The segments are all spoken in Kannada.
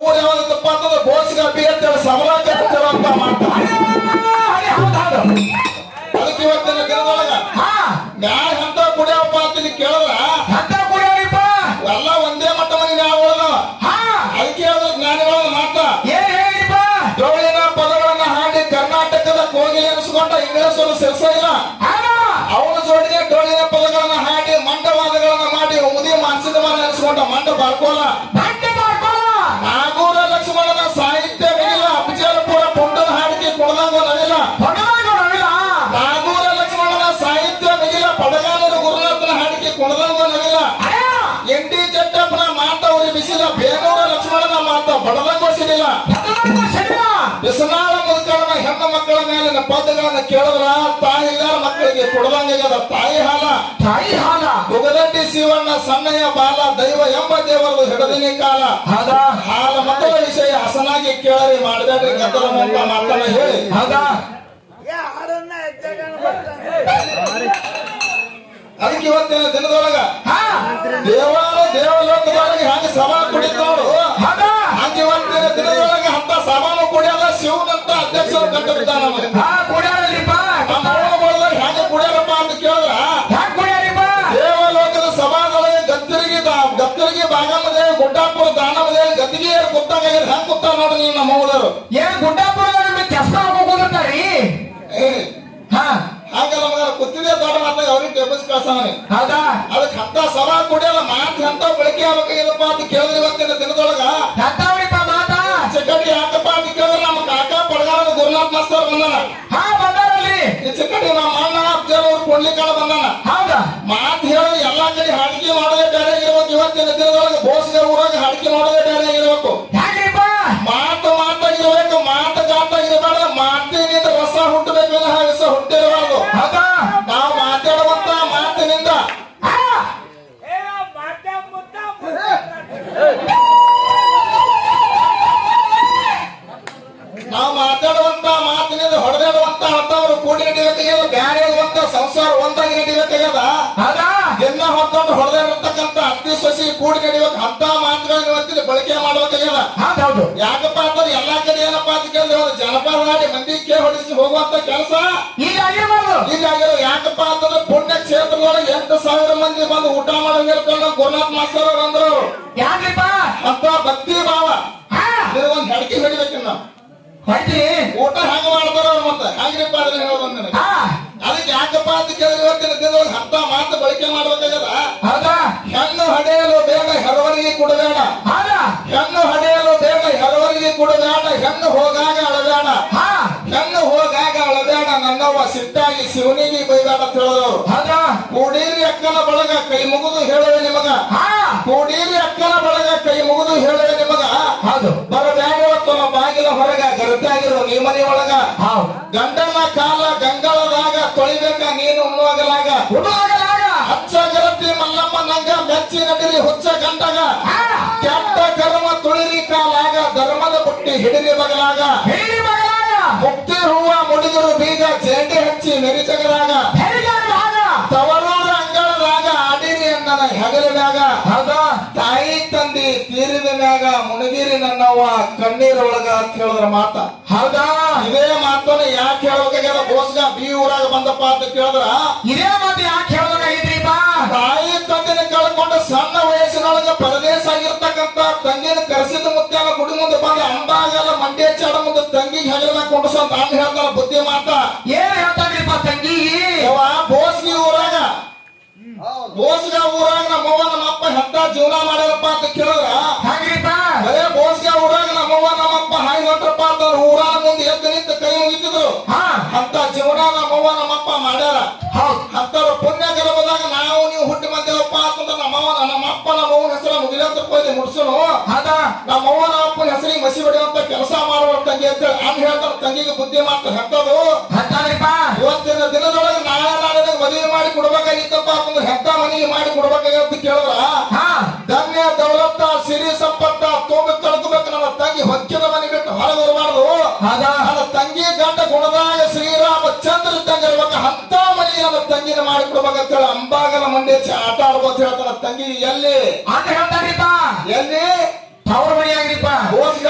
ಯಾವ್ದಪ್ಪ ಅಂತಂದ್ರೆ ಬೋಸ್ಗ ಅಭ್ಯರ್ಥಿ ಸಬಲ ಅಂತ ಮಾಡ್ತಾರೆ. ಅದಕ್ಕೆ ಇವತ್ತಿನ ದಿನದೊಳಗ ಮ್ಯಾಲ ಅಂತ ಕುಡಿಯಪ್ಪ ಅಂತ ಕೇಳಿದ್ರ ಅಂತ ಕುಡಿಯಪ್ಪ ಎಲ್ಲ ಒಂದೇ ಮಟ್ಟ ಮನೆ ನ್ಯಾಯ ಉಳ್ದ. ಅದಕ್ಕೆ ಹೇಳಿದ್ರೆ ಜ್ಞಾನಿಗಳ ಮಾತ ಡೋಳಿನ ಪದಗಳನ್ನ ಹಾಡಿ ಕರ್ನಾಟಕದ ಕೋಗಿಲೆ ಎನಿಸ್ಕೊಂಡ ಇಂಗ್ಲೇಶ್ವರ ಸಿರ್ಸ ಇಲ್ಲ. ಅವನ ಜೋಡಿಗೆ ಡೋಳಿನ ಪದಗಳನ್ನ ಹಾಡಿ ಮಂಡವಾದಗಳನ್ನ ಮಾಡಿ ಉದಿ ಮಾನಸಿಕ ಮನ ಎನಿಸ್ಕೊಂಡ ಮಂಡ ಬಾಳ್ಕೋಲ. ನಾಗೂರ ಲಕ್ಷ್ಮಣನ ಸಾಹಿತ್ಯ ಮಿಗಿಲ ಅಫಜಲ್ಪುರ ಪುಂಡದ ಹಾಡಿಕೆ ಕೊಡದಂಗ ನವಿಲ. ನಾಗೂರ ಲಕ್ಷ್ಮಣನ ಸಾಹಿತ್ಯ ಮಿಗಿಲ ಪಡಗಾನೂರು ಗುರುನಾಥನ ಹಾಡಿಕೆ ಕೊಡದಂಗ ನವಿಲ. ಎಂಡಿ ಚಟ್ಟಪ್ಪನ ಮಾತ ಉರಿ ಬಿಸಿಲ ಬೇನೂರ ಲಕ್ಷ್ಮಣನ ಮಾತ ಬಡದಂಗ ಸಿಡಿಲ್ಲ. ಬಿಸನಾಳ ಮುದುಕಳನ ಹೆಣ್ಣು ಮಕ್ಕಳ ಮೇಲಿನ ಪದಗಳನ್ನ ಕೇಳಿದ್ರ ತಾಯಿಗಾರ ಮಕ್ಕಳಿಗೆ ಕೊಡದಂಗ ತಾಯಿ ಹಾಲ. ಉಗದಂಡಿ ಶಿವಣ್ಣ ಸಣ್ಣಯ್ಯ ಬಾಲ ದೈವ ಎಂಬ ದೇವರದು ಹಿಡದಿನಿ ಕಾಲ. ಹಾಲ ಮಕ್ಕಳ ವಿಷಯ ಹಸನಾಗಿ ಕೇಳರಿ ಮಾಡಬೇಡ್ರಿ ಗದ್ದಲ ಮಂಗ ಮಾತನ್ನ ಹೇಳಿ. ಅದಕ್ಕೆ ಇವತ್ತಿನ ದಿನದೊಳಗ ದೇವಲೋಕದೊಳಗೆ ಹಾಗೆ ಸಭಾ ಕುಡಿದವರು ಹಾಗೆ ಇವತ್ತಿನ ದಿನದೊಳಗೆ ಅಂತ ಸಭಾನು ಕುಡಿಯಲ್ಲ. ಶಿವನಂತ ಅಧ್ಯಕ್ಷರು ಕಟ್ಟಿರ್ತಾನ ಹಾಗೆ ಕುಡಿಯಲ್ಲಪ್ಪ ಅಂತ ಕೇಳಿದ್ರ ದೇವಲೋಕದ ಸಭಾದೊಳಗೆ ಗತ್ತರಿಗೆ ಬಾಗಮದೇವಿ ಗುಡ್ಡಾಪುರ ದಾನಮದೇವಿ ಗದ್ದಿಗೆ ಕುತ್ತಾಗ ಹೆಂಗ್ ಕುತ್ತ ನೋಡ್ರಿ ನೀವು ನಮ್ಮ ಊರವರು ಏನ್ ಗುಡ್ಡಾಪುರ ಹೋಗೋದ್ರಿ ಹಾಗಲ್ಲ ಮಗ ಕುತ್ತಿದೆ ದೊಡ್ಡ ಮಾತಾಗ ಅವ್ರಿಗೆ ಟೇಬಲ್ಸ್ ಕಳ್ಸವನಿ. ಹೌದಾ ಅದಕ್ಕೆ ಹತ್ತ ಸಭಾ ಕುಡಿಯಲ್ಲ ಮಾತು ಎಂತ ಬಳಕೆ ಆಗ್ಬೇಕಾಗಿಲ್ಲಪ್ಪ ಅಂತ ಕೇಳಿದ್ರೆ ಇವತ್ತಿನ ದಿನದೊಳಗ ಮಾತಾ ಚಿಕ್ಕಡಿ ಯಾಕಪ್ಪ ಅಂತ ಕೇಳಿದ್ರೆ ನಮ್ಮ ಕಾಕ ಪಡಗಾಲ ಗುರುನಾಥ್ ಮಾಸ್ತರ್ ಬಂದಾನ. ಬಂದಾರಲ್ಲಿ ಚಿಕ್ಕಡಿ ನಮ್ಮ ಅಣ್ಣ ಅಫ್ಜಲ್ ಅವ್ರು ಕೊಡ್ಲಿಕ್ಕಾಳ ಬಂದಾನ. ಹೌದಾ ಮಾತು ಹೇಳಿ ಎಲ್ಲಾ ಕಡೆ ಹಾಡಿಕೆ ಮಾಡೋದೇ ಬೇರೆ ಇರ್ಬೇಕು. ಇವತ್ತಿನ ದಿನದೊಳಗೆ ಬೋಸ್ಗೆ ಊರಾಗ ಹಾಡಿಕೆ ಮಾಡೋದೇ ಬೇರೆ ಇರ್ಬೇಕು. ಮಾತಾಗಿರ್ಬೇಕು ಮಾತುಗಾತಾಗಿರ್ಬಾರ್ದು. ಮಾತಿನಿಂದ ರಸ ಹುಟ್ಟಬೇಕು ರಸ ಹುಟ್ಟಿರಬಾರ್ದು. ನಾವು ಮಾತಾಡುವಂತ ಮಾತಿನಿಂದ ಹೊಡೆದಾಡುವಂತ ಅಂತವ್ರು ಕೂಡಿ ನಡಿಬೇಕಾಗ್ಯದ. ಬ್ಯಾರೆ ಇರುವಂತ ಸಂಸಾರ ಒಂದಾಗಿ ನಡಿಬೇಕಾಗ್ಯದ. ಎಲ್ಲ ಹೊತ್ತೊಂದು ಹೊಡೆದಿರತಕ್ಕಂತ ಅತ್ತಿ ಸೊಸಿ ಕೂಡಿ ನಡಿಬೇಕು. ಅಂತ ಮಾತುಗಳನ್ನ ಇವತ್ತಿನ ಬಳಕೆ ಮಾಡ್ಬೇಕಾಗ್ಯದ. ಯಾಕಪ್ಪ ಅಂತಂದ್ರೆ ಎಲ್ಲಾ ಕಡೆ ಏನಪ್ಪ ಅಂತ ಕೇಳಿದ್ರೆ ಒಂದು ಜನಪದ ಹಾಡಿ ಮಂದಿ ಕೇಳಿ ಹೊಡಿಸಿ ಹೋಗುವಂತ ಕೆಲಸ ಹೀಗಾಗಿರೋ. ಯಾಕಪ್ಪ ಅಂತಂದ್ರೆ ಪುಣ್ಯ ಕ್ಷೇತ್ರದೊಳಗೆ 8,000 ಮಂದಿ ಬಂದು ಊಟ ಮಾಡೋದಿರ್ಕೊಂಡು ಗುರುನಾಥ್ ಮಾಸ್ತರ್ ಅವ್ರು ಅಂದ್ರು ಅಂತ ಭಕ್ತಿ ಭಾವ ಒಂದ್ ಹೆಡ್ಕಿ ಹೊಡಿಬೇಕಿನ್ನ ಊಟ ಹೆಂಗ ಮಾಡ್ತಾರ ಅವ್ರು ಮತ್ತೆ ಹಂಗ್ರಿಪ್ಪ ಅದನ್ನ ಹೇಳೋದು ನನಗೆ. ಅದಕ್ಕೆ ಯಾಕಪ್ಪ ಅಂತ ಕೇಳಿದ್ರೆ ಇವತ್ತಿನ ದಿನದೊಳಗೆ ಅಂತ ಮಾತು ಬಳಕೆ ಮಾಡ್ಬೇಕಾಗದ. ಹೆಣ್ಣು ಹಡೆಯಲು ಬೇಡ ಹೆರವರಿಗೆ ಕೊಡಬೇಡ. ಹೆಣ್ಣು ಹಡೆಯಲು ಬೇಡ ಹೆರವರಿಗೆ ಕೊಡಬೇಡ. ಹೆಣ್ಣು ಹೋಗಾಗ ಅಳಬೇಡ. ಹೆಣ್ಣು ಹೋಗಾಗ ಅಳಬೇಡ. ನನ್ನವ್ವ ಸಿಟ್ಟಾಗಿ ಶಿವನಿಗೆ ಬೈದಾಡ ಅಂತ ಹೇಳಿದವರು. ಕೂಡೀರಿ ಅಕ್ಕನ ಬಳಗ ಕೈ ಮುಗಿದು ಹೇಳುವೆ ನಿಮಗ. ಕೂಡೀರಿ ಅಕ್ಕನ ಬಳಗ ಕೈ ಮುಗಿದು ಹೇಳುವೆ ನಿಮಗ. ಬರಬೇಡ ಬಾಗಿಲ ಹೊರಗ ಗರತಾಗಿರೋ ನೀ ಮನೆ ಒಳಗ. ಗಂಡನ ಕಾಲ ಗಂಗಳದಾಗ ತೊಳಿಬೇಕ ನೀನು ಉಣ್ಣುವಾಗಲಾಗ. ಹಚ್ಚ ಗರತಿ ಮಲ್ಲಮ್ಮ ನಂಗ ಮೆಚ್ಚಿ ನಡಿರಿ ಹುಚ್ಚ ಗಂಡಗ. ಕೆಟ್ಟ ಕರ್ಮ ತುಳಿರಿ ಕಾಲಾಗ ಧರ್ಮದ ಬುಟ್ಟಿ ಹಿಡಿರಿ ಬಗಲಾಗ. ಮುಕ್ತಿ ಹೂವ ಮುಡಿದರು ಬೀಗ ಜೇಂಡಿ ಹಚ್ಚಿ ಮೆರಿಚಗರಾಗ. ತವರೂರ ಅಂಗಳದಾಗ ಆಡಿರಿ ಅನ್ನನ ಹೆಗಲ ಮ್ಯಾಗ. ತಾಯಿ ತಂದಿ ತೀರಿದ ಮ್ಯಾಗ ಮುಣಗಿರಿ ನನ್ನವ್ವ ಕಣ್ಣೀರೊಳಗ ಅಂತ ಹೇಳಿದ್ರ ಮಾತ. ಹೌದಾ ಇದೇ ಮಾತನ್ನ ಯಾಕೆ ಹೇಳ್ಬೇಕಾಗ್ಯದ ಬೋಸ್ಗ ಬಿ ಊರಾಗ ಬಂದಪ್ಪ ಅಂತ ಕೇಳಿದ್ರ ಇದೇ ಮಾತು ಯಾಕೆ ಹೇಳ್ಬೇಕಾಗಿದ್ರಿಪ್ಪ. ತಾಯಿ ತಂದಿನ ಕಳ್ಕೊಂಡು ಸಣ್ಣ ವಯಸ್ಸಿನೊಳಗ ಪರದೇಶ ಆಗಿರ್ತಕ್ಕಂತ ತಂಗಿನ ಕರೆಸಿದ ಮುತ್ಯಾನ ಗುಡಿ ಮುಂದೆ ಬಂದ ಅಂಬಾಗಲ್ಲ ಮಂಡ್ಯ ಚಾಡ ಮುಂದೆ ತಂಗಿಗೆ ಹೆಗಲ ಕೊಂಡಸ ಅಂತ ಅಣ್ಣ ಹೇಳ್ತಾರ ಬುದ್ಧಿ ಮಾತ. ಏನ್ ಹೇಳ್ತಾಗ್ರಿಪ್ಪ ತಂಗಿ ಬೋಸ್ಗಿ ಊರಾಗ ಬೋಸ್ಗ ಊರಾಗ ನಮ್ಮವ್ವ ನಮ್ಮಪ್ಪ ಎಂತ ಜೀವನ ಮಾಡ್ಯಾರಪ್ಪ ಅಂತ ಕೇಳಿದ್ರ ಅದೇ ಬೋಸ್ಗ ಊರಾಗ ನಮ್ಮವ್ವ ನಮ್ಮಪ್ಪ ಹಾಯ್ ಹೊಂಟ್ರಪ್ಪ ಅಂತ ಊರಾಗ ಮುಂದೆ ಎದ್ದು ನಿಂತು ಕೈ ಮುಗಿತಿದ್ರು. ಅಂತ ಜೀವನ ನಮ್ಮವ್ವ ನಮ್ಮಪ್ಪ ಮಾಡ್ಯಾರ. ಅಂತರ ಪುಣ್ಯ ಗರ್ಭದಾಗ ನಾವು ನೀವು ಹುಟ್ಟಿ ಬಂದೇವಪ್ಪ ಅಂತಂದ್ರೆ ನಮ್ಮಪ್ಪ ನಮ್ಮವ್ವನ ಹೆಸರ ಮುಗಿಲಂತ ಹೋಗಿ ಮುಡ್ಸೋನು. ನಮ್ಮವ್ವ ನಮ್ಮಪ್ಪನ ಹೆಸರಿಗೆ ಮಸಿ ಹೊಡೆಯುವಂತ ಕೆಲಸ ಮಾಡುವ ತಂಗಿ ಅಂತ ಹಂಗ ಹೇಳ್ತಾರ. ತಂಗಿಗೆ ಬುದ್ಧಿ ಮಾತ್ರ ಹೆತ್ತದು. ಇವತ್ತಿನ ದಿನದೊಳಗೆ ನಾಳೆ ಮದುವೆ ಮಾಡಿ ಕೊಡ್ಬೇಕಾಗಿತ್ತಪ್ಪ ಅಂತಂದ್ರೆ ಹೆತ್ತ ಮನೆಗೆ ಮಾಡಿ ಕೊಡ್ಬೇಕಾಗಂತ ಕೇಳಿದ್ರ ಧನ್ಯ ದೌಲತ್ತ ಸಿರಿ ಸಂಪತ್ತ ತೋಗ ಕಳ್ಕೋಬೇಕು. ನನ್ನ ತಂಗಿ ಹೊಕ್ಕಿದ ಮನೆ ಬಿಟ್ಟು ಹೊರಗೆ ಬರಬಾರ್ದು. ನನ್ನ ತಂಗಿ ಗಂಡ ಗುಣದಾಗ ಶ್ರೀರಾಮಚಂದ್ರ ತಂಗಿ ಇರ್ಬೇಕು. ಅಂತ ಮನೆ ನನ್ನ ತಂಗಿನ ಮಾಡಿ ಕೊಡ್ಬೇಕಂತ ಹೇಳಿ ಅಂಬಾಗಲ ಮಂಡ್ಯ ಆಟ ಆಡ್ಬೋದು ಹೇಳ್ತಾನ. ತಂಗಿ ಎಲ್ಲಿ ಅಂತ ಹೇಳ್ತಾರಿಪ್ಪ. ಎಲ್ಲಿ ಅವ್ರ ಮನೆಯಾಗ್ರಿಪ್ಪ.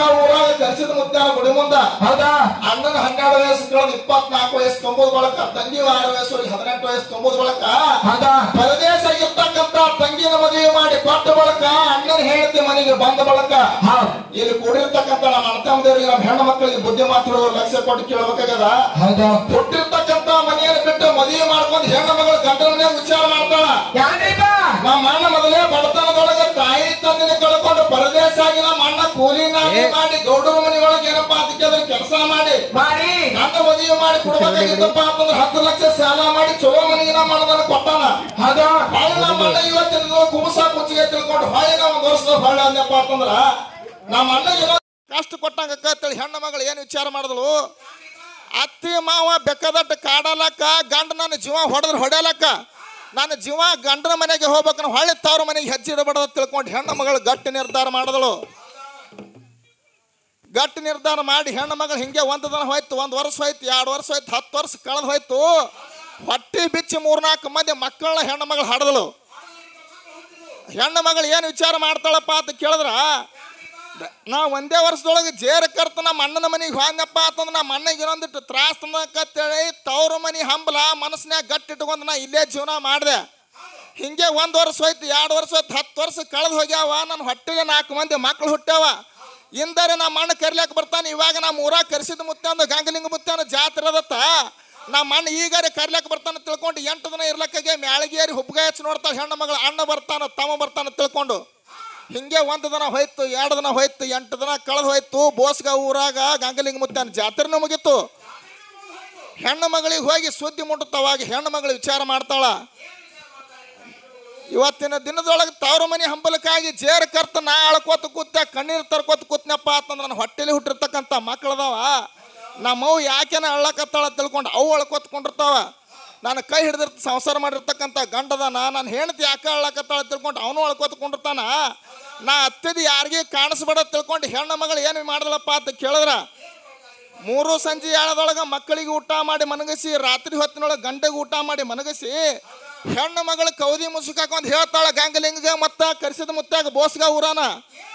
ಅಣ್ಣನ 12 ವಯಸ್ಸು ಕಳೆದು 24 ವಯಸ್ಸು ತುಂಬೋದು ಬಳಕ, ತಂಗಿ 6 ವಯಸ್ಸು 18 ವಯಸ್ಸು ತುಂಬೋದು ಬಳಕ, ಪರದೇಶ ಇರ್ತಕ್ಕಂತ ತಂಗಿನ ಮದುವೆ ಮಾಡಿ ಕೊಟ್ಟ ಬಳಕ ಅಣ್ಣನ ಹೆಂಡತಿ ಮನೆಗೆ ಬಂದ ಬಳಕ ಇಲ್ಲಿ ಕೂಡಿರ್ತಕ್ಕಂತ ನಮ್ಮ ಅಣ್ಣತಮ್ಮದವರಿಗೆ ನಮ್ಮ ಹೆಣ್ಣು ಮಕ್ಕಳಿಗೆ ಬುದ್ಧಿ ಮಾತಾಡೋರು ಲಕ್ಷ್ಯ ಕೊಟ್ಟು ಕೇಳಬೇಕಾಗದ. ಹುಟ್ಟಿರ್ತಕ್ಕಂತ ಮನೆಯನ್ನು ಬಿಟ್ಟು ಮದುವೆ ಮಾಡ್ಕೊಂಡು ಹೆಣ್ಣು ಮಗಳು ಗಂಡನ ಮನೆಯಾಗ ವಿಚಾರ ಮಾಡ್ತಾಳ. ನಮ್ಮ ಅಣ್ಣ ಮೊದಲೇ ಬಡತನದೊಳಗೆ ತಾಯಿ ತಂದಿನ ಕಳ್ಕೊಂಡು ಪರದೇಶ ಆಗಿ ನಮ್ಮ ಅಣ್ಣ ಕೂಲಿ ನಾಲಿ ಮಾಡಿ ಗೌಡರ ಮನೆಯೊಳಗೆ ಏನಪ್ಪಾ ಅದಕ್ಕೆ ಅದ್ರ ಕೆಲಸ ಮಾಡಿ ನನ್ನ ಮದುವೆ ಮಾಡಿ ಕೊಡ್ಬೇಕಾಗಿತ್ತಪ್ಪ ಅಂತಂದ್ರೆ 10 ಲಕ್ಷ ಸಾಲ ಮಾಡಿ ಚಲೋ ಮನೆಗೆ ನಮ್ಮ ಅಣ್ಣನ ಕೊಟ್ಟಾನ. ಹೊಳ್ಳಿ ನಮ್ಮ ಅಣ್ಣ ಇವತ್ತಿನ ಕುಮಸ ಕುಚ್ಚಿಗೆ ತಿಳ್ಕೊಂಡು ಹೊಳ್ಳಿ ನಾವು ಒಂದು ವರ್ಷದ ಹೊಳ್ಳಿ ಅಂದಪ್ಪ ಅಂತಂದ್ರ ನಮ್ಮ ಅಣ್ಣಗೆ ಕಷ್ಟ ಕೊಟ್ಟಂಗ ಹೆಣ್ಣು ಮಗಳು ಏನ್ ವಿಚಾರ ಮಾಡಿದ್ಳು, ಅತ್ತಿ ಮಾವ ಬೆಕ್ಕದಟ್ಟು ಕಾಡಲಕ್ಕ, ಗಂಡ ನನ್ನ ಜೀವ ಹೊಡೆಯಲಕ್ಕ, ನನ್ನ ಜೀವ ಗಂಡನ ಮನೆಗೆ ಹೋಗ್ಬೇಕು, ಹೊಳ್ಳಿ ತವ್ರ ಮನೆಗೆ ಹೆಜ್ಜೆ ಇಡಬಾರ್ದು ತಿಳ್ಕೊಂಡು ಹೆಣ್ಣು ಮಗಳು ಗಟ್ಟಿ ನಿರ್ಧಾರ ಮಾಡಿದಳು. ಗಟ್ಟಿ ನಿರ್ಧಾರ ಮಾಡಿ ಹೆಣ್ಣು ಮಗಳು ಹಿಂಗೆ ಒಂದು ದಿನ ಹೋಯ್ತು, 1 ವರ್ಷ ಹೋಯ್ತು, 2 ವರ್ಷ ಹೋಯ್ತು, 10 ವರ್ಷ ಕಳೆದು ಹೋಯ್ತು. ಹೊಟ್ಟಿ ಬಿಚ್ಚಿ 3-4 ಮಂದಿ ಮಕ್ಕಳನ್ನ ಹೆಣ್ಣು ಮಗಳು ಹಾಡಿದಳು. ಹೆಣ್ಣು ಮಗಳು ಏನು ವಿಚಾರ ಮಾಡ್ತಾಳಪ್ಪ ಅಂತ ಕೇಳಿದ್ರ, ನಾ ಒಂದೇ ವರ್ಷದೊಳಗೆ ಜೇರ ಕರ್ತ ನಮ್ಮ ಅಣ್ಣನ ಮನೆಗೆ ಹೋದ್ನಪ್ಪ ಅಂತಂದ್ರೆ ನಮ್ಮ ಅಣ್ಣಗೆ ಇನ್ನೊಂದಿಟ್ಟು ತ್ರಾಸ ತಂದಕತ್ತೇಳಿ ತವ್ರ ಮನೆ ಹಂಬಲ ಮನಸ್ಸಿನಾಗ ಗಟ್ಟಿಟ್ಕೊಂಡು ನಾ ಇಲ್ಲೇ ಜೀವನ ಮಾಡಿದೆ. ಹಿಂಗೆ 1 ವರ್ಷ ಹೋಯ್ತು, 2 ವರ್ಷ ಹೋಯ್ತು, 10 ವರ್ಷ ಕಳೆದು ಹೋಗ್ಯಾವ. ನನ್ನ ಹೊಟ್ಟೆಗೆ 4 ಮಂದಿ ಮಕ್ಕಳು ಹುಟ್ಟ್ಯಾವ. ಇಂದರೆ ನಮ್ಮ ಅಣ್ಣ ಕರಿಲಾಕ ಬರ್ತಾನೆ. ಇವಾಗ ನಮ್ಮ ಊರಾಗ ಕರೆಸಿದ ಮುತ್ತೆ ಅಂದ ಗಂಗಲಿಂಗ ಮುತ್ತೆ ಅನ್ನೋ ಜಾತ್ರೆ ಅದತ್ತ. ನಮ್ಮ ಅಣ್ಣ ಈಗಾರೆ ಕರಿಲಾಕ ಬರ್ತಾನೆ ತಿಳ್ಕೊಂಡು 8 ದಿನ ಇರ್ಲಕ್ಕಾಗೆ ಮ್ಯಾಳಗೇರಿ ಹುಬ್ಬಗಾಯಿ ಹಚ್ಚಿ ನೋಡ್ತಾಳೆ ಹೆಣ್ಣು ಮಗಳು. ಅಣ್ಣ ಬರ್ತಾನ ತಮ್ಮ ಬರ್ತಾನ ತಿಳ್ಕೊಂಡು ಹಿಂಗೆ 1 ದಿನ ಹೋಯ್ತು, 2 ದಿನ ಹೋಯ್ತು, 8 ದಿನ ಕಳೆದು ಹೋಯ್ತು. ಬೋಸ್ಗ ಊರಾಗ ಗಂಗಲಿಂಗ ಮುತ್ತಾನ ಜಾತ್ರೆನೂ ಮುಗಿತು. ಹೆಣ್ಣು ಮಗಳಿಗೆ ಹೋಗಿ ಸುದ್ದಿ ಮುಟ್ಟುತ್ತವಾಗ ಹೆಣ್ಣು ಮಗಳು ವಿಚಾರ ಮಾಡ್ತಾಳ, ಇವತ್ತಿನ ದಿನದೊಳಗೆ ತವ್ರ ಮನೆ ಹಂಬಲಕ್ಕಾಗಿ ಜೇರ ಕರ್ತ ನಾ ಅಳ್ಕೋತ ಕೂತ ಕಣ್ಣೀರು ತರ್ಕೋತ ಕೂತ್ನಪ್ಪ ಅಂತಂದ್ರೆ ನನ್ನ ಹೊಟ್ಟೆಲಿ ಹುಟ್ಟಿರ್ತಕ್ಕಂಥ ಮಕ್ಕಳದಾವ. ನಮ್ಮವು ಯಾಕೆನ ಅಳ್ಳಕತ್ತಾಳ ತಿಳ್ಕೊಂಡು ಅವು ಅಳ್ಕೋತ್ಕೊಂಡಿರ್ತಾವ. ನಾನು ಕೈ ಹಿಡಿದಿರ್ತ ಸಂಸಾರ ಮಾಡಿರ್ತಕ್ಕಂಥ ಗಂಡದಾನ, ನಾನು ಹೆಣ್ತಿ ಯಾಕೆ ಅಳ್ಳಕತ್ತಾಳ ತಿಳ್ಕೊಂಡು ಅವನು ಅಳ್ಕೋತ್ಕೊಂಡಿರ್ತಾನ. ನಾ ಅತ್ತಿದ ಯಾರಿಗೆ ಕಾಣಿಸ್ಬೇಡ ತಿಳ್ಕೊಂಡು ಹೆಣ್ಣು ಮಗಳು ಏನು ಮಾಡಿದಳಪ್ಪ ಅಂತ ಕೇಳಿದ್ರ, 3 ಸಂಜೆ 7 ಮಕ್ಕಳಿಗೆ ಊಟ ಮಾಡಿ ಮನಗಿಸಿ, ರಾತ್ರಿ ಹೊತ್ತಿನೊಳಗೆ ಗಂಡೆಗೆ ಊಟ ಮಾಡಿ ಮನಗಿಸಿ, ಹೆಣ್ಣು ಮಗಳು ಕೌದಿ ಮುಸುಕಾಕೊಂಡ್ ಹೇಳ್ತಾಳ ಗಂಗಲಿಂಗ ಮತ್ತ ಕರೆಸಿದ ಮುತ್ತಾಗ ಬೋಸ್ಗ ಊರಾನ,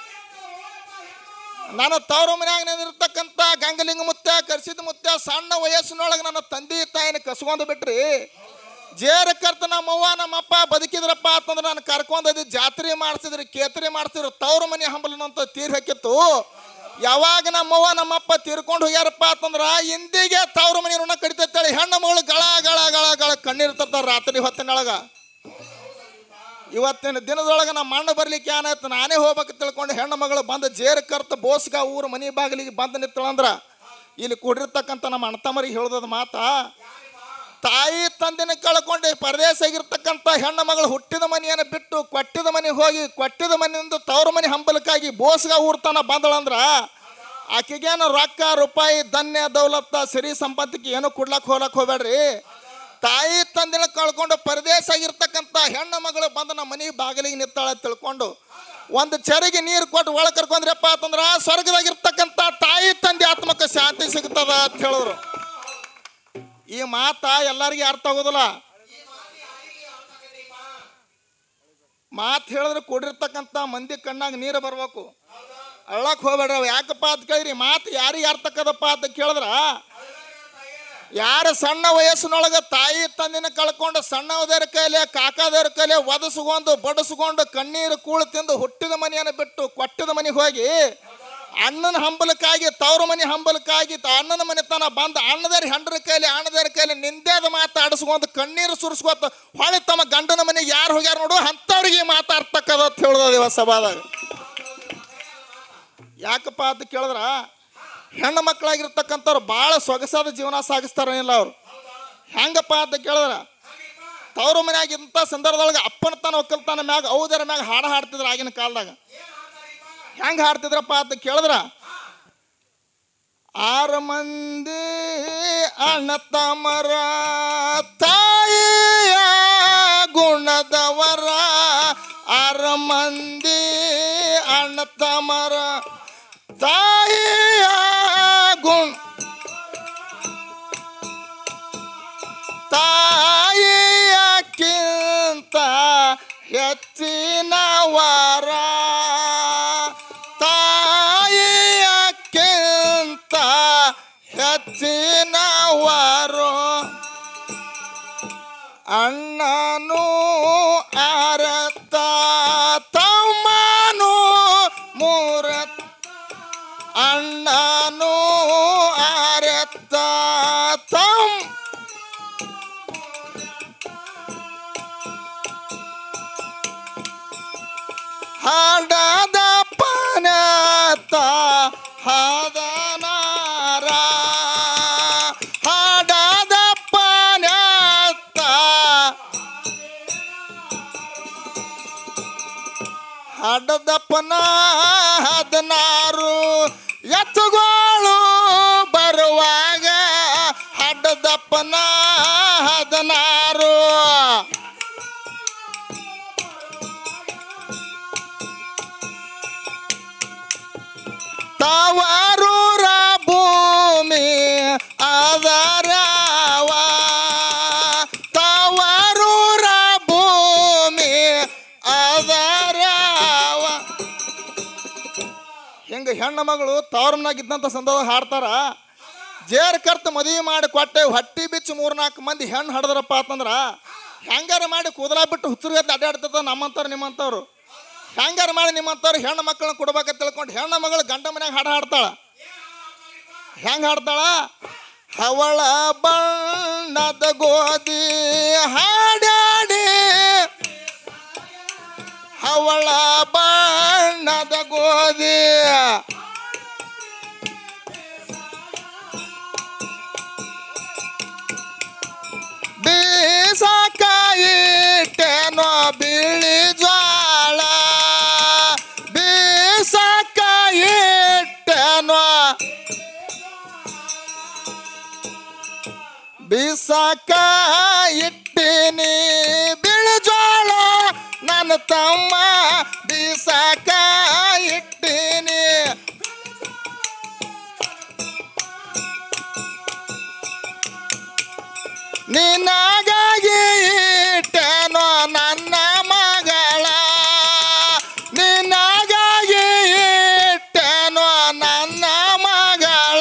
ನನ್ನ ತವ್ರ ಮನ್ಯಾಗ ನಿಂದಿರ್ತಕ್ಕಂಥ ಗಂಗಲಿಂಗ ಮುತ್ತ ಕರೆಸಿದ ಮುತ್ತ ಸಣ್ಣ ವಯಸ್ಸಿನೊಳಗೆ ನನ್ನ ತಂದೆ ತಾಯಿನ ಕಸ್ಕೊಂಡು ಬಿಟ್ರಿ. ಜೇರ ಕರ್ತ ನಮ್ಮವ್ವ ನಮ್ಮಪ್ಪ ಬದುಕಿದ್ರಪ್ಪ ಅಂತಂದ್ರೆ ನಾನು ಕರ್ಕೊಂಡದ್ದು ಜಾತ್ರೆ ಮಾಡಿಸಿದ್ರಿ, ಕೇತರಿ ಮಾಡಿಸಿದ್ರು, ತವ್ರ ಮನೆ ಹಂಬಲನಂತ ತೀರ್ ಹಾಕಿತ್ತು. ಯಾವಾಗ ನಮ್ಮವ್ವ ನಮ್ಮಪ್ಪ ತೀರ್ಕೊಂಡು ಹೋಗ್ಯಾರಪ್ಪ ಅಂತಂದ್ರ ಇಂದಿಗೆ ತವ್ರ ಮನೆ ಋಣ ಕಡಿತೇಳಿ ಹೆಣ್ಣು ಮಗಳು ಗಳ ಗಳ ಗಳ ಗಳ ಕಣ್ಣೀರು ತರ್ತಾರ ರಾತ್ರಿ ಹೊತ್ತಿನೊಳಗ. ಇವತ್ತಿನ ದಿನದೊಳಗೆ ನಮ್ಮ ಮಣ್ಣು ಬರ್ಲಿಕ್ಕೆ ಏನಾಯ್ತು, ನಾನೇ ಹೋಗ್ಬೇಕು ತಿಳ್ಕೊಂಡು ಹೆಣ್ಣು ಮಗಳು ಬಂದು ಜೇರ ಕರ್ತ ಬೋಸ್ಗ ಊರು ಮನೆ ಬಾಗಿಲಿಗೆ ಬಂದು ನಿಂತಳಂದ್ರ ಇಲ್ಲಿ ಕೂಡಿರ್ತಕ್ಕಂಥ ನಮ್ಮ ಅಣ್ಣತಮ್ಮರಿಗೆ ಹೇಳ್ದದ ಮಾತಾ, ತಾಯಿ ತಂದಿನ ಕಳ್ಕೊಂಡು ಪರದೇಶ ಆಗಿರ್ತಕ್ಕಂಥ ಹೆಣ್ಣು ಮಗಳು ಹುಟ್ಟಿದ ಮನೆಯನ್ನು ಬಿಟ್ಟು ಕೊಟ್ಟಿದ ಮನೆಗೆ ಹೋಗಿ ಕೊಟ್ಟಿದ ಮನೆಯಿಂದ ತವ್ರ ಮನೆ ಹಂಬಲಕ್ಕಾಗಿ ಬೋಸ್ಗ ಊರ್ತನ ಬಂದಳಂದ್ರ ಆಕೆಗೇನು ರೊಕ್ಕ ರೂಪಾಯಿ ಧನ್ಯ ದೌಲತ್ತ ಸಿರಿ ಸಂಪತ್ತಿಗೆ ಏನು ಕೊಡ್ಲಕ್ಕೆ ಹೋಗ್ಬೇಡ್ರಿ. ತಾಯಿ ತಂದಿನ ಕಳ್ಕೊಂಡು ಪರದೇಶ ಆಗಿರ್ತಕ್ಕಂಥ ಹೆಣ್ಣು ಮಗಳು ಬಂದು ನಮ್ಮ ಮನೆ ಬಾಗಿಲಿಗೆ ನಿಂತಾಳ ತಿಳ್ಕೊಂಡು ಒಂದು ಚರಿಗೆ ನೀರು ಕೊಟ್ಟು ಒಳ ಕರ್ಕೊಂಡ್ರಪ್ಪ ಅಂತಂದ್ರ ಸ್ವರ್ಗದಾಗಿರ್ತಕ್ಕಂಥ ತಾಯಿ ತಂದೆ ಆತ್ಮಕ್ಕೆ ಶಾಂತಿ ಸಿಗ್ತದ ಅಂತ ಹೇಳಿದ್ರು. ಈ ಮಾತ ಎಲ್ಲರಿಗೂ ಅರ್ಥ ಆಗೋದಿಲ್ಲ. ಮಾತು ಹೇಳಿದ್ರೆ ಕೂಡಿರ್ತಕ್ಕಂಥ ಮಂದಿ ಕಣ್ಣಾಗ ನೀರು ಬರ್ಬೇಕು, ಅಳ್ಳಕ್ಕೆ ಹೋಗ್ಬೇಡ್ರಿ. ಯಾಕಪ್ಪ ಅಂತ ಕೇಳಿದ್ರಿ, ಮಾತು ಯಾರಿಗೆ ಅರ್ಥ ಆಕದಪ್ಪ ಅಂತ ಕೇಳಿದ್ರ, ಯಾರು ಸಣ್ಣ ವಯಸ್ಸಿನೊಳಗೆ ತಾಯಿ ತಂದಿನ ಕಳ್ಕೊಂಡು ಸಣ್ಣವದರ ಕೈಲೆ ಕಾಕಾದವ್ರ ಕೈಲೆ ಒದಸ್ಕೊಂಡು ಬಡಿಸ್ಕೊಂಡು ಕಣ್ಣೀರು ಕೂಳು ತಿಂದು ಹುಟ್ಟಿದ ಮನೆಯನ್ನು ಬಿಟ್ಟು ಕೊಟ್ಟಿದ ಮನೆಗೆ ಹೋಗಿ ಅಣ್ಣನ ಹಂಬಲಕ್ಕಾಗಿ ತವ್ರ ಮನೆ ಹಂಬಲಕ್ಕಾಗಿ ಅಣ್ಣನ ಮನೆ ತನ ಬಂದು ಅಣ್ಣದರ ಹೆಂಡ್ರ ಕೈಲಿ ನಿಂದೇದ ಮಾತಾಡಿಸ್ಕೊಂಡು ಕಣ್ಣೀರು ಸುರಿಸ್ಕೊತ ಹೊಳೆ ತಮ್ಮ ಗಂಡನ ಮನೆಗೆ ಯಾರು ಹೋಗ್ಯಾರ ನೋಡು ಅಂಥವ್ರಿಗೆ ಮಾತಾಡ್ತಕ್ಕದ ಅಂತ ಹೇಳೋದ ಸಭಾದಾಗ. ಯಾಕಪ್ಪ ಅಂತ ಕೇಳಿದ್ರ, ಹೆಣ್ಣು ಮಕ್ಕಳಾಗಿರ್ತಕ್ಕಂಥವ್ರು ಭಾಳ ಸೊಗಸಾದ ಜೀವನ ಸಾಗಿಸ್ತಾರೇನಿಲ್ಲ ಅವ್ರು. ಹೆಂಗಪ್ಪ ಅಂತ ಕೇಳಿದ್ರ, ತವ್ರ ಮನೆಯಾಗ ಇಂಥ ಸಂದರ್ಭದೊಳಗೆ ಅಪ್ಪನ ತನ ಒಕ್ಕಲ್ತನ ಮ್ಯಾಗ ಔದರ ಮ್ಯಾಗ ಹಾಡು ಹಾಡ್ತಿದ್ರು ಆಗಿನ ಕಾಲದಾಗ. ಹೆಂಗೆ ಹಾಡ್ತಿದ್ರಪ್ಪ ಅಂತ ಕೇಳಿದ್ರ, 6 ಮಂದಿ ಅಣ್ಣ ತಮ್ಮರ ತಾಯಿಯ ಗುಣದವರ, 6 ಮಂದಿ ಅಣ್ಣ ತಮ್ಮರ ತಾಯಿಯ ತಾಯಿಯಕ್ಕಿಂತ ಹೆಚ್ಚಿನ ವರ, ತಾಯಿಯಕ್ಕಿಂತ ಚಿನ್ನವರು ಅಣ್ಣನು ಆರತ ತಮ್ಮನು ಮೂರತ್ ಅಣ್ಣನು ಆರತ ಹಾಡದ ಪನತ ಹಾದನಾರ ಹಾಡದ ಪನತ ಹಾಡದಪ್ಪನ ಹದನಾರು ಎತ್ತುಗಳು ಬರುವಾಗ ಹಾಡದಪ್ಪನ ಹದನಾರು ತಾವರೂರ ಭೂಮಿ ಆದರವ ತಾವರೂರ ಭೂಮಿ ಆದರವ ಹಿಂಗ ಹೆಣ್ಣು ಮಗಳು ತವರನಾಗಿದ್ದಂಥ ಸಂದರ್ಭ ಹಾಡ್ತಾರ. ಜೇರ್ ಕರ್ತ ಮದುವೆ ಮಾಡಿ ಕೊಟ್ಟೆ ಹೊಟ್ಟಿ ಬಿಚ್ಚು 3-4 ಮಂದಿ ಹೆಣ್ಣು ಹಡ್ದ್ರಪ್ಪ ಅಂತಂದ್ರ ಹೆಂಗಾರ ಮಾಡಿ ಕೂದಲ ಬಿಟ್ಟು ಹುಚ್ಚರ್ಗತ್ತೆ ಅಡ್ಡಾಡ್ತದ ನಮ್ಮಂತವ್ರು ನಿಮ್ಮಂತವ್ರು. ಹೆಂಗಾರ ಮಾಡಿ ನಿಮ್ಮಂತವ್ರು ಹೆಣ್ಣು ಮಕ್ಕಳನ್ನ ಕೊಡ್ಬೇಕಂತ ತಿಳ್ಕೊಂಡು ಹೆಣ್ಣು ಮಗಳು ಗಂಡ ಮನ್ಯಾಗ ಹಾಡು ಹಾಡ್ತಾಳ. ಹೆಂಗ ಹಾಡ್ತಾಳ? ಹವಳ ಬಣ್ಣದ ಗೋಧಿ ಹಾಡಾಡಿ ಹವಳ ಬಣ್ಣದ ಗೋಧಿ ಬೀಸಕಾಯಿಟ್ಟೆನೋ ಬಿಳಿ ಜ್ವಾಳ ಬೀಸಕಾಯಿಟ್ಟೆನೋ ಬೀಸಕಾಯಿಟ್ಟಿನಿ ಬಿಳಿ ಜ್ವಾಳ ನನ್ನ ತಮ್ಮ ಬೀಸಕಾಯಿಟ್ಟಿನಿ ನಿನಗಾಗಿ ಇಟ್ಟೆನೋ ನನ್ನ ಮಗಳ ನಿನಗಾಗಿ ಇಟ್ಟೆನೋ ನನ್ನ ಮಗಳ.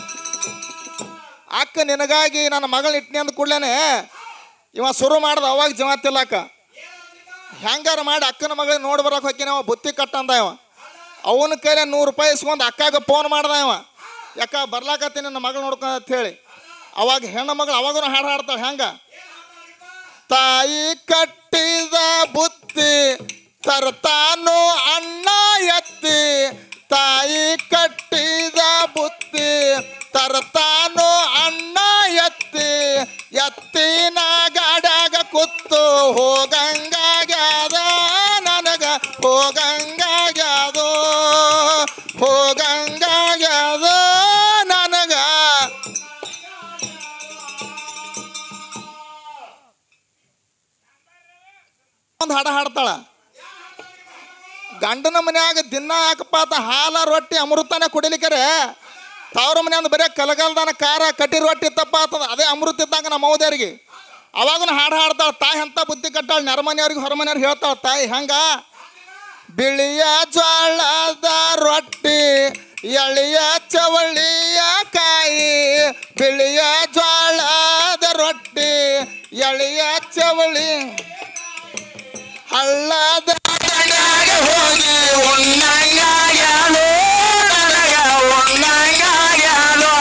ಅಕ್ಕ ನಿನಗಾಗಿ ನನ್ನ ಮಗಳ ಇಟ್ಟನಿ ಅಂದ ಕೂಡ್ಲೇನೆ ಇವ ಶುರು ಮಾಡ್ದ ಅವಾಗ ಜೀವ ತಿಲ್ಲಕ್ಕ. ಹೆಂಗಾರ ಮಾಡಿ ಅಕ್ಕನ ಮಗಳಿಗೆ ನೋಡಿ ಬರಕ್ಕೆ ಹೋಗ್ಯಾನ ಅವ ಬುತ್ತಿ ಕಟ್ಟಂದ ಇವ. ಅವನ ಕೈಲಿ 100 ರೂಪಾಯಿ ಇಸ್ಕೊಂಡು ಅಕ್ಕಾಗ ಫೋನ್ ಮಾಡ್ದ ಇವ, ಯಾಕ ಬರ್ಲಾಕತ್ತೀನಿ ನನ್ನ ಮಗಳು ನೋಡ್ಕೊಂಡ ಅಂತ ಹೇಳಿ. ಅವಾಗ ಹೆಣ್ಣು ಮಗಳು ಅವಾಗೂ ಹಾಡು ಹಾಡ್ತಾಳೆ. ಹೆಂಗ? ತಾಯಿ ಕಟ್ಟಿದ ಬುತ್ತಿ ತರ್ತಾನು ಅಣ್ಣ ಎತ್ತಿ ತಾಯಿ ಕಟ್ಟಿದ ಬುತ್ತಿ ತರ್ತಾನು ಅಣ್ಣ ಎತ್ತಿ ಎತ್ತಿನ ಗಾಡ್ಯಾಗ ಕೂತು ಹೋಗಂಗಾಗ್ಯಾದ ನನಗ ಹೋಗಂಗಾಗ್ಯಾದೋ ಹೋಗಂಗಾಗ್ಯಾದ ನನಗ. ಒಂದು ಹಾಡ ಹಾಡ್ತಾಳ. ಗಂಡನ ಮನ್ಯಾಗ ದಿನ ಹಾಕಪಾತ ಹಾಲ ರೊಟ್ಟಿ ಅಮೃತನೇ ಕುಡಿಲಿಕ್ಕರೆ ತವ್ರ ಮನ್ಯಾಂದ ಬರೀ ಕಲಗಲ್ದಾನ ಖಾರ ಕಟ್ಟಿ ರೊಟ್ಟಿ ತಪ್ಪ ಆಗ್ತದ. ಅದೇ ಅಮೃತ ಇದ್ದಾಗ ನಮ್ಮ ಮೌದ್ಯಾರಿಗೆ ಅವಾಗೂ ಹಾಡು ಹಾಡ್ತಾಳ. ತಾಯಿ ಅಂತ ಬುದ್ಧಿ ಕಟ್ಟಾಳ. ನೆರಮನೆಯವ್ರಿಗೆ ಹೊರಮನೆಯವ್ರಿಗೆ ಹೇಳ್ತಾಳ ತಾಯಿ ಹೆಂಗ? ಬಿಳಿಯ ಜ್ವಾಳದ ರೊಟ್ಟಿ ಎಳಿಯ ಚವಳಿಯ ಕಾಯಿ ಬಿಳಿಯ ಜ್ವಾಳದ ರೊಟ್ಟಿ ಎಳಿಯ ಚವಳಿ ಹಳ್ಳದ ಹೋಗಿ ಉಣ್ಣಂಗಾಗ್ಯಾಲೋ ನನಗ ಉಣ್ಣಂಗಾಗ್ಯಾಲೋ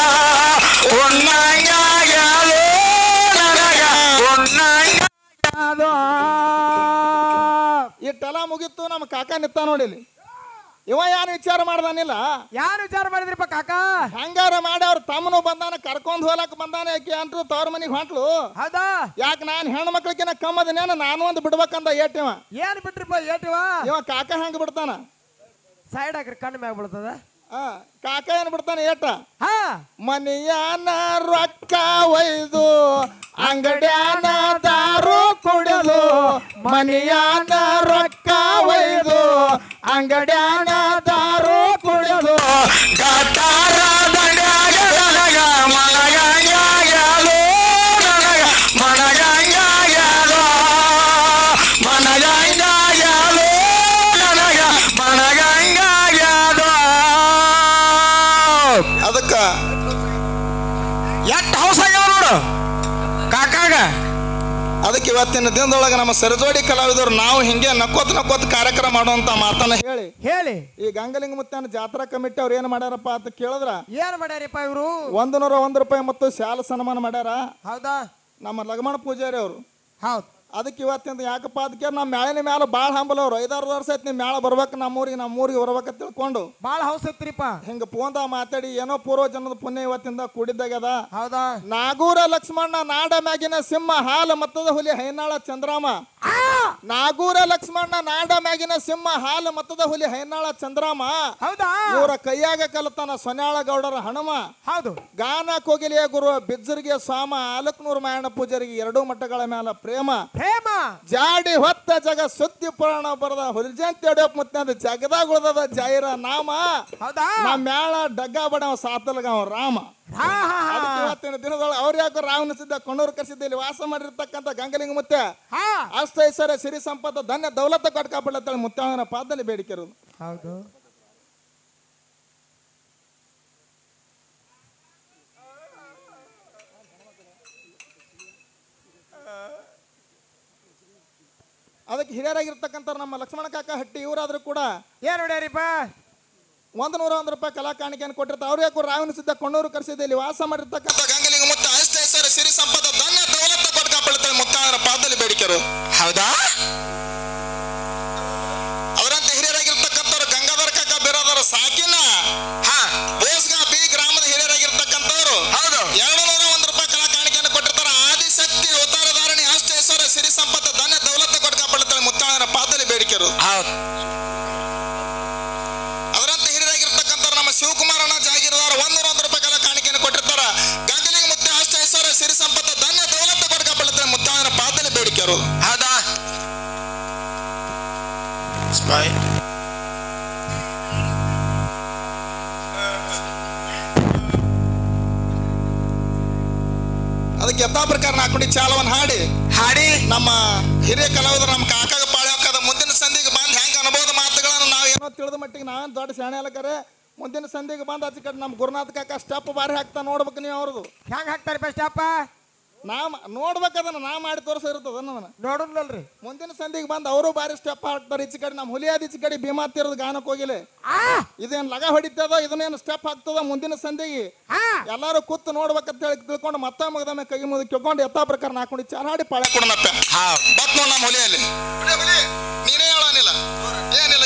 ಉಣ್ಣಂಗಾಗ್ಯಾಲೋ ನನಗ ಉಣ್ಣಂಗಾಗ್ಯಾಲೋ. ಇಟ್ಟೆಲ್ಲ ಮುಗಿತ್ತು. ನಮ್ಮ ಕಾಕ ನಿಂತ ನೋಡಿಲಿ. ಇವ ಯಾರು ವಿಚಾರ ಮಾಡ್ದಾನಿಲ್ಲ. ಯಾರು ವಿಚಾರ ಮಾಡಿದ್ರಿಪ್ಪ ಕಾಕ? ಹೆಂಗಾರ ಮಾಡಿ ಅವ್ರ ತಮ್ಮನು ಬಂದಾನ ಕರ್ಕೊಂಡ್ ಹೋಲಕ್ ಬಂದಾನ. ಯಾಕೆ ಅಂಟ್ರು ತವ್ರ ಮನಿಗೆ ಹೊಂಟ್ಲು. ಹೌದಾ? ಯಾಕೆ ನಾನು ಹೆಣ್ಣು ಮಕ್ಳಿಗಿನ ಕಮ್ಮದನೇನ ನಾನು ಒಂದು ಬಿಡ್ಬೇಕಂದ ಏಟಿವ. ಏನ್ ಬಿಟ್ರಿಪ್ಪ ಏಟಿವ? ಇವ ಕಾಕ ಹೆಂಗ ಬಿಡ್ತಾನ? ಸೈಡ್ ಹಾಕ್ರಿ ಕಣ್ಣು ಮ್ಯಾಗ ಬೀಳ್ತದ. ಕಾಕ ಏನ್ ಬಿಡ್ತಾನೆ ಏಟ? ಮನಿಯಾನ ರೊಕ್ಕ ಒಯ್ದು ಅಂಗಡ್ಯಾನ ದಾರು ಕುಡಿದು ಮನಿಯಾನ ರೊಕ್ಕ ಒಯ್ದು ಅಂಗಡ್ಯಾನ ದಾರು ಕುಡಿದು ಗಟಾರ ದಂಡ್ಯಾಗ ನನಗ ಮನಗಂಗಾಗ್ಯಾಲೋ ನನಗ ಮನಗಂಗಾಗ್ಯಾಲೋ ಮನಗಂಗಾಗ್ಯಾಲೋ ನನಗ ಮನಗಂಗಾಗ್ಯಾಲೋ. ಅದಕ್ಕೆ ಇವತ್ತಿನ ದಿನದೊಳಗೆ ನಮ್ಮ ಸರಜೋಡಿ ಕಲಾವಿದರು ನಾವು ಹಿಂಗೆ ನಕ್ಕೋತ್ ಕಾರ್ಯಕ್ರಮ ಮಾಡುವಂತ ಮಾತನ್ನ ಹೇಳಿ ಈ ಗಂಗಲಿಂಗ ಮುತ್ತನ ಜಾತ್ರಾ ಕಮಿಟಿ ಅವ್ರು ಏನ್ ಮಾಡ್ಯಾರಪ್ಪ ಅಂತ ಕೇಳಿದ್ರ ಏನ್ ಮಾಡ್ಯಾರಪ್ಪ ಇವರು ₹101 ಮತ್ತು ಶಾಲ ಸನ್ಮಾನ ಮಾಡ್ಯಾರ. ಹೌದಾ? ನಮ್ಮ ಲಗಮಣ ಪೂಜಾರಿ ಅವರು. ಹೌದು. ಅದಕ್ಕೆ ಇವತ್ತಿಂದ ಯಾಕಪ್ಪ ಅದಕ್ಕೆ ನಮ್ಮ ಮ್ಯಾಳಿನ ಮ್ಯಾಲ ಭಾಳ ಹಂಬಲ್ ಅವ್ರು 5-6 ವರ್ಷ ಆಯ್ತು. ನೀವು ಮ್ಯಾಳ ಬರ್ಬೇಕು ನಮ್ಮೂರಿಗೆ ಬರ್ಬೇಕಂತ ತಿಳ್ಕೊಂಡು ಭಾಳ ಹೌಸ್ ಐತ್ರಿಪ್ಪ. ಹಿಂಗ ಫೋನ್ದಾಗ ಮಾತಾಡಿ ಏನೋ ಪೂರ್ವ ಜನ್ಮದ ಪುಣ್ಯ ಇವತ್ತಿಂದ ಕೂಡಿದ್ದಾಗ್ಯದ. ಹೌದಾ? ನಾಗೂರ ಲಕ್ಷ್ಮಣ್ಣ ನಾಡ ಮ್ಯಾಗಿನ ಸಿಂಹ ಹಾಲ ಮತ್ತದ ಹುಲಿ ಹೈನಾಳ ಚಂದ್ರಾಮ. ನಾಗೂರ ಲಕ್ಷ್ಮಣ್ಣ ನಾಡ ಮ್ಯಾಗಿನ ಸಿಂಹ ಹಾಲ ಮತ್ತದ ಹುಲಿ ಹೈನಾಳ ಚಂದ್ರಾಮ. ಹೌದಾ? ಇವರ ಕೈಯಾಗ ಕಲತನ ಸೊನ್ಯಾಳ ಗೌಡರ ಹನುಮ. ಹೌದು. ಗಾನ ಕೋಗಿಲಿಯ ಗುರು ಬಿಜ್ಜರಿಗೆ ಸಾಮ ಆಲಕ್ನೂರು ಮಾಯಣ್ಣ ಪೂಜಾರಿಗೆ 2 ಮಠಗಳ ಮ್ಯಾಲ ಪ್ರೇಮ. ಜಾಡಿ ಹೊತ್ತ ಜಗ ಸುದ್ದಿ ಪುರಾಣ ಬರದ ಹುಲಿಜಂತಿ ಯಡಿಯೂರಪ್ಪ ಮುತ್ತ ಜಗದಾಗ ಉಳ್ದದ ಜಾಯಿರ ನಾಮ. ನಮ್ಮ ಮ್ಯಾಳ ಡಗ್ಗ ಬಡವ ಸಾತಲ್ಗಾವ ರಾಮ. ಇವತ್ತಿನ ದಿನದೊಳಗೆ ಅವ್ರು ಯಾಕೋ ರಾವಣ ಸಿದ್ಧ ಕೊಂಡೂರು ಕರ್ಸಿದ್ದ ಇಲ್ಲಿ ವಾಸ ಮಾಡಿರ್ತಕ್ಕಂಥ ಗಂಗಲಿಂಗ ಮುತ್ತೆ ಅಷ್ಟೈಶ್ವರ್ಯ ಸಿರಿ ಸಂಪತ್ತ ಧನ್ಯ ದೌಲತ್ತ ಕಟ್ಕಾಪಡ್ಲತ್ತೇಳಿ ಮುತ್ತವನ ಪಾದದಲ್ಲಿ ಬೇಡಿಕೆ ಇರೋದು. ಹೌದು. ಅದಕ್ಕೆ ಹಿರಿಯರಾಗಿರ್ತಕ್ಕಂಥ ನಮ್ಮ ಲಕ್ಷ್ಮಣ ಕಾಕ ಹಟ್ಟಿ ಇವರಾದ್ರೂ ಕೂಡ ಏನ್ ನೋಡ್ಯಾರಿಪ್ಪ ₹101 ಕಲಾ ಕಾಣಿಕೆಯನ್ನು ಕೊಟ್ಟಿರ್ತಾರೆ. ಅವ್ರು ಯಾಕೋ ರಾವಣ ಸಿದ್ಧ ಕೊಂಡೂರು ಕರ್ಸಿದ್ದ ಇಲ್ಲಿ ವಾಸ ಮಾಡಿರ್ತಕ್ಕಂಥ ಗಂಗಲಿಂಗ ಮುತ್ತ ಅಷ್ಟೈಶ್ವರ್ಯ ಸಿರಿ ಸಂಪತ್ತ ಧನ್ಯ ದೌಲತ್ತ ಕಟ್ಕಾಪಡ್ಲತ್ತೇಳಿ ಮುತ್ತವನ ಪಾದದಲ್ಲಿ ಬೇಡಿಕೆ ಇರೋದು. ಹೌದಾ? ಅವರಂತೆ ಹಿರಿಯರಾಗಿರ್ತಕ್ಕಂಥವ್ರು ಗಂಗಾಧರ ಕಾಕ ಬಿರಾದರ ಸಾಕಿನ ಬೋಸ್ಗ ಬಿ ಗ್ರಾಮದ ಹಿರಿಯರಾಗಿರ್ತಕ್ಕಂಥವ್ರು ₹201 ಕಲಾ ಕಾಣಿಕೆಯನ್ನು ಕೊಟ್ಟಿರ್ತಾರೆ. ಆದಿಶಕ್ತಿ ಅವತಾರಧಾರಣಿ ಅಷ್ಟೈಶ್ವರ್ಯ ಸಿರಿ ಸಂಪತ್ತ ಧನ್ಯ ದೌಲತ್ತ ಕೊಟ್ಕಾಪಡ್ಲತ್ತೇಳಿ ಮುತ್ತವನ ಪಾದದಲ್ಲಿ ಬೇಡಿಕೆ ಇರೋದು. ಅವರಂತೆ ಹಿರಿಯರಾಗಿರ್ತಕ್ಕಂಥವ್ರು ನಮ್ಮ ಶಿವಕುಮಾರಣ್ಣ ಜಾಗೀರದಾರ ₹101 ಕಲಾ ಕಾಣಿಕೆಯನ್ನು ಕೊಟ್ಟಿರ್ತಾರ. ಗಂಗಲಿಂಗ ಮುತ್ತ ಅಷ್ಟೈಶ್ವರ್ಯ ಸಿರಿ ಸಂಪತ್ತ ಧನ್ಯ ದೌಲತ್ತ ಕೊಟ್ಕಾಪಡ್ಲತ್ತೇಳಿ ಮುತ್ತವನ ಪಾದದಲ್ಲಿ ಬೇಡಿಕೆ ಇರೋದು. ಹೌದಾ? ಅದಕ್ಕೆ ಯಥಾ ಪ್ರಕಾರ ಹಾಕೊಂಡು ಚಾಲವನ್ನು ಹಾಡಿ ನಮ್ಮ ಹಿರಿಯ ಕಲಾವಿದರು ನಮ್ಮ ಕಾಕಾಗ ಪಾಳೆ ಹಾಕದ ಮುಂದಿನ ಸಂಧಿಗೆ ಬಂದು ಹೆಂಗ ಅನುಭವದ ಮಾತುಗಳನ್ನು ನಾವು ಏನೋ ತಿಳಿದ ಮಟ್ಟಿಗೆ ನಾವೇನು ದೊಡ್ಡ ಶಾಣೆ ಅಲ್ಲಕರೆ ಮುಂದಿನ ಸಂಧಿಗೆ ಬಂದು ಆಚೆ ಕಡೆ ನಮ್ಮ ಗುರುನಾಥ ಕಾಕ ಸ್ಟೆಪ್ ಬಾರಿ ಹಾಕ್ತಾ ನೋಡ್ಬೇಕು. ನೀವು ಅವ್ರದ್ದು ಹೆಂಗ್ ಹಾಕ್ತಾರಪ್ಪ ಸ್ಟೆಪ್? ನೋಡ್ಬೇಕದನ್ನ ನಾ ಮಾಡಿ ತೋರಿಸಿರ್ತದ ನೋಡಲ್ರಿ. ಮುಂದಿನ ಸಂಧಿಗೆ ಬಂದು ಅವರು ಬಾರಿ ಸ್ಟೆಪ್ ಹಾಕ್ತಾರೆ. ಈಚೆ ಕಡೆ ನಮ್ಮ ಹುಲಿಯಾದ ಈಚೆ ಕಡೆ ಭೀಮಾ ತೀರದ ಗಾನಕ್ಕೆ ಹೋಗಿಲ್ಲ. ಇದೇನು ಲಗ ಹೊಡಿತದ ಇದನ್ನೇನು ಸ್ಟೆಪ್ ಹಾಕ್ತದ ಮುಂದಿನ ಸಂಧಿಗೆ ಎಲ್ಲಾರು ಕೂತು ನೋಡ್ಬೇಕಂತ ಹೇಳಿ ತಿಳ್ಕೊಂಡು ಮತ್ತೆ ಮಗದೊಮ್ಮೆ ಕೈ ಮುಗಿ ಕೇಳ್ಕೊಂಡು ಯಥಾ ಪ್ರಕಾರ ಹಾಕೊಂಡು ಚಾರಾಡಿ ಪಾಳೆ ಕೊಡೋಣಪ್ಪ. ಬತ್ ನೋಡ್ ನಮ್ಮ ಹುಲಿಯಲ್ಲಿ ನೀನೇ ಹೇಳೋನಿಲ್ಲ ಏನಿಲ್ಲ